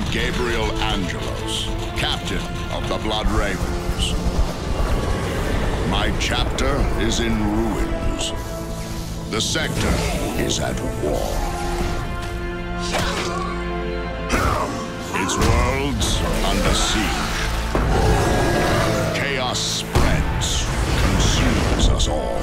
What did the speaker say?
Gabriel Angelos, captain of the Blood Ravens. My chapter is in ruins. The sector is at war. Its worlds under siege. Chaos spreads, consumes us all.